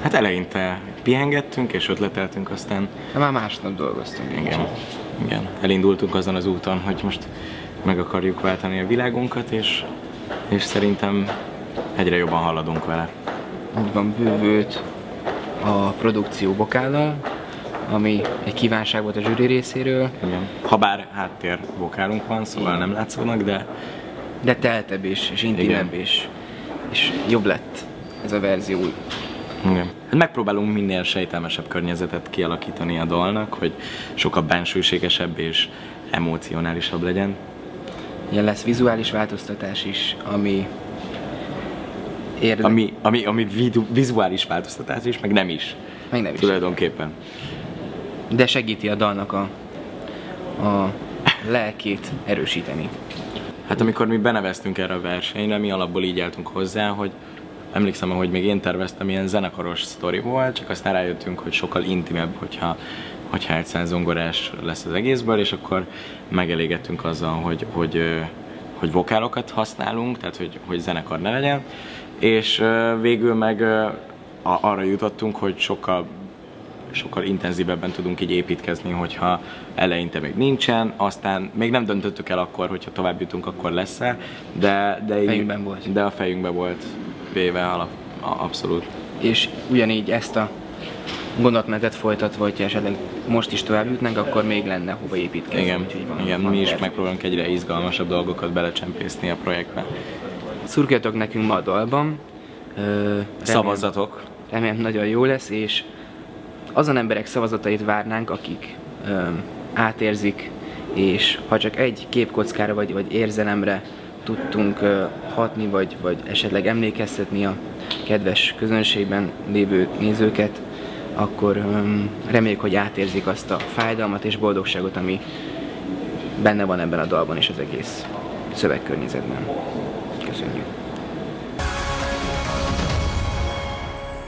Hát eleinte pihengettünk és ötleteltünk, aztán... Már másnap dolgoztunk. Igen. Elindultunk azon az úton, hogy most meg akarjuk váltani a világunkat, és szerintem egyre jobban haladunk vele. Úgy van, bővült a produkció vokállal, ami egy kívánság volt a zsűri részéről. Igen. Habár háttér vokálunk van, szóval nem látszódnak, de teltebb és intimebb, és jobb lett ez a verzió. Igen. Hát megpróbálunk minél sejtelmesebb környezetet kialakítani a dalnak, hogy sokkal bensőségesebb és emocionálisabb legyen. Ilyen lesz vizuális változtatás is, ami vizuális változtatás is, meg nem is. Tulajdonképpen. De segíti a dalnak a lelkét erősíteni. Hát amikor mi beneveztünk erre a versenyre, mi alapból így álltunk hozzá, hogy emlékszem, hogy még én terveztem, ilyen zenekaros sztori volt, csak aztán rájöttünk, hogy sokkal intimebb, hogyha egy zongorás lesz az egészből, és akkor megelégettünk azzal, hogy vokálokat használunk, tehát hogy zenekar ne legyen, és végül meg arra jutottunk, hogy sokkal intenzívebben tudunk így építkezni, hogyha eleinte még nincsen, aztán még nem döntöttük el akkor, hogyha tovább jutunk, akkor lesz-e, de a fejünkben volt véve abszolút. És ugyanígy ezt a gondolatmenetet folytatva, hogyha esetleg most is tovább jutnánk, akkor még lenne hova építkezni. Igen, mi is megpróbálunk egyre izgalmasabb dolgokat belecsempészni a projektbe. Szurkoljatok nekünk ma a dalban. Szavazatok. Remélem nagyon jó lesz, és azon emberek szavazatait várnánk, akik átérzik, és ha csak egy képkockára vagy érzelemre tudtunk hatni, vagy esetleg emlékeztetni a kedves közönségben lévő nézőket, akkor reméljük, hogy átérzik azt a fájdalmat és boldogságot, ami benne van ebben a dalban és az egész szövegkörnyezetben. Köszönjük!